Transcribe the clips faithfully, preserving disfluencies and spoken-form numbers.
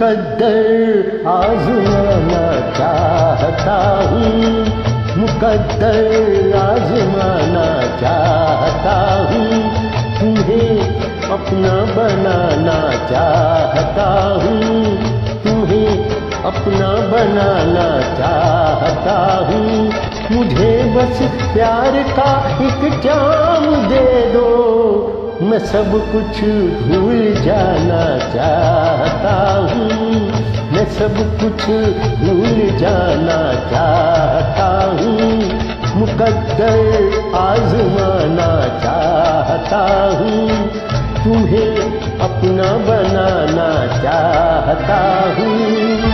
मुकद्दर आजमाना चाहता हूँ, मुकद्दर आजमाना चाहता हूँ, तुम्हें अपना बनाना चाहता हूँ, तुम्हें अपना बनाना चाहता हूँ। मुझे बस प्यार का एक जाम दे दो, मैं सब कुछ भूल जाना चाहता हूँ, मैं सब कुछ भूल जाना चाहता हूँ। मुकद्दर आजमाना चाहता हूँ, तुम्हें अपना बनाना चाहता हूँ।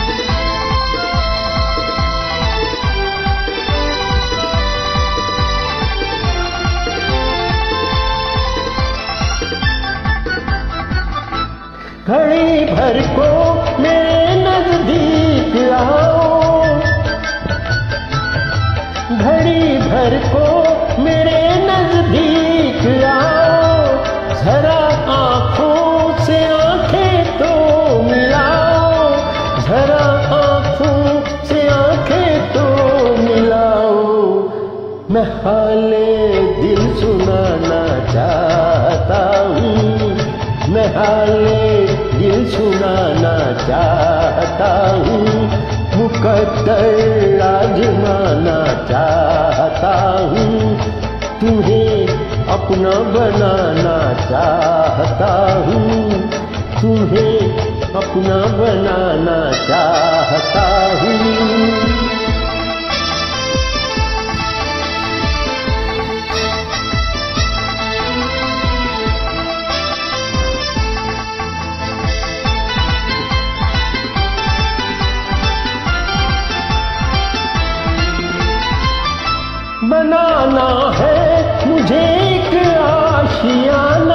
घड़ी भर को मेरे नजदीक आओ, घड़ी भर को मेरे नजदीक आओ, जरा आँखों से आंखें तो मिलाओ, जरा आँखों से आंखें तो मिलाओ। मैं हाले दिल सुनाना चाहता हूँ, मैं हाले दिल सुनाना चाहता हूँ। मुकद्दर आजमाना चाहता हूँ, तुम्हें अपना बनाना चाहता हूँ, तुम्हें अपना बनाना चाहता हूँ। बनाना है मुझे एक आशियाना,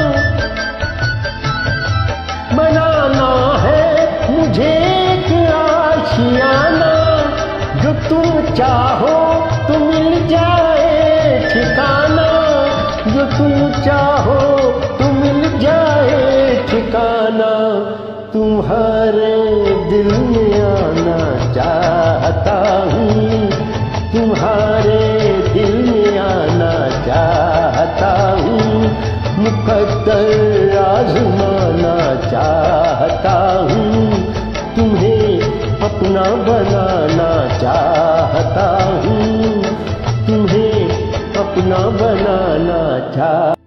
बनाना है मुझे एक आशियाना, जो तुम चाहो तो मिल जाए ठिकाना, जो तुम चाहो तो मिल जाए ठिकाना। तुम्हारे दिल में आना चाहता हूँ, तुम्हारे दिल में आना चाहता हूँ। मुकद्दर आजमाना चाहता हूँ, तुम्हें अपना बनाना चाहता हूँ, तुम्हें अपना बनाना चाहता हूँ।